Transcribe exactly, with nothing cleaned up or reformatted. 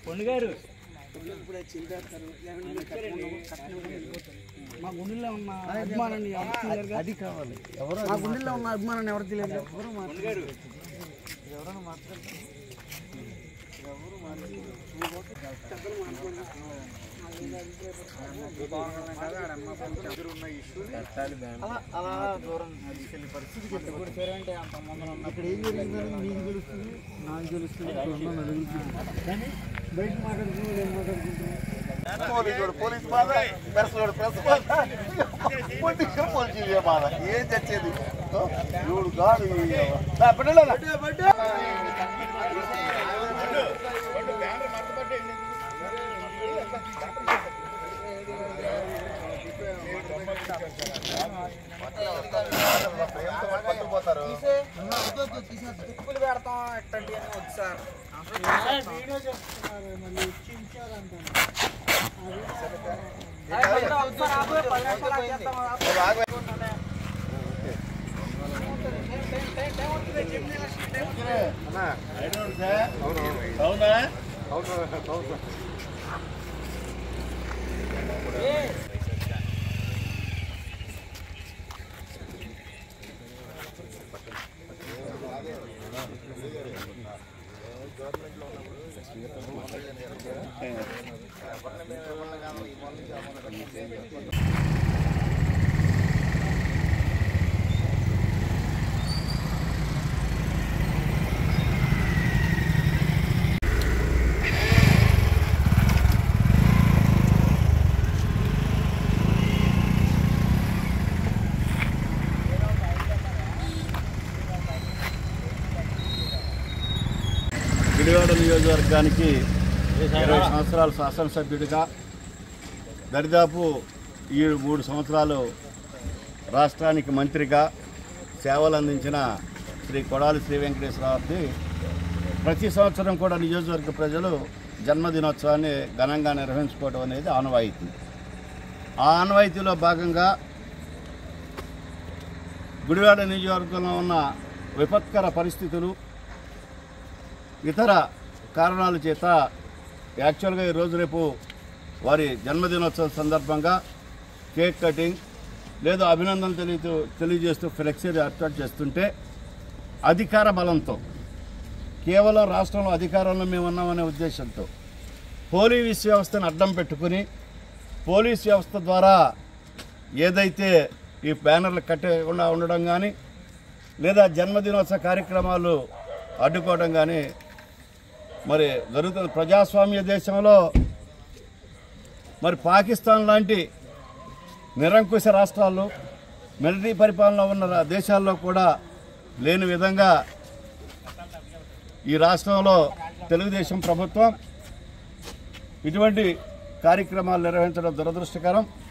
మా గుండెల్లో ఉన్న అభిమానాన్ని అది కావాలి మా గుండెల్లో ఉన్న అభిమానాన్ని ఎవరు తెలియదు ఎవరు మాట్లాడారు ఎవరైనా మాట్లాడతారు ఎవరు అలా దూరం తీసుకెళ్ళే పరిస్థితి అంటే అంత ముందర అక్కడ ఏం జరిగిందని మీకు తెలుస్తుంది నాకు తెలుస్తుంది కానీ బయట మాట్లాడుతున్నాడు ఏం మాట్లాడుకుంటున్నాను పోలీస్ బాధ ప్రెస్ ప్రెస్ పొలిటికల్ పోలీసు బాధ ఏం చచ్చేది చూడు కాదు తిప్పులు పెడతాం ఎట్టండి అని వచ్చి సార్ వీడియో చేస్తున్నారు మళ్ళీ అవునా అవును గుడివాడ నియోజకవర్గానికి ఇరవై సంవత్సరాలు శాసనసభ్యుడిగా దరిదాపు ఈ మూడు సంవత్సరాలు రాష్ట్రానికి మంత్రిగా సేవలు అందించిన శ్రీ కొడాలి శ్రీ వెంకటేశ్వరరావుకి ప్రతి సంవత్సరం కూడా నియోజకవర్గ ప్రజలు జన్మదినోత్సవాన్ని ఘనంగా నిర్వహించుకోవడం అనేది ఆనవాయితీ. ఆ ఆనవాయితీలో భాగంగా గుడివాడ నియోజకవర్గంలో ఉన్న విపత్కర పరిస్థితులు ఇతర కారణాల చేత యాక్చువల్గా ఈరోజు రేపు వారి జన్మదినోత్సవం సందర్భంగా కేక్ కటింగ్ లేదా అభినందనలు తెలియ తెలియజేస్తూ ఫ్లెక్సీ ఏర్పాటు చేస్తుంటే అధికార బలంతో కేవలం రాష్ట్రంలో అధికారంలో మేము ఉన్నామనే ఉద్దేశంతో పోలీస్ వ్యవస్థను అడ్డం పెట్టుకుని పోలీస్ వ్యవస్థ ద్వారా ఏదైతే ఈ బ్యానర్లు కట్టకుండా ఉండడం కానీ లేదా జన్మదినోత్సవ కార్యక్రమాలు అడ్డుకోవడం కానీ మరి జరుగుతుంది. ప్రజాస్వామ్య దేశంలో మరి పాకిస్తాన్ లాంటి నిరంకుశ రాష్ట్రాల్లో మిలిటరీ పరిపాలన ఉన్న దేశాల్లో కూడా లేని విధంగా ఈ రాష్ట్రంలో తెలుగుదేశం ప్రభుత్వం ఇటువంటి కార్యక్రమాలు నిర్వహించడం దురదృష్టకరం.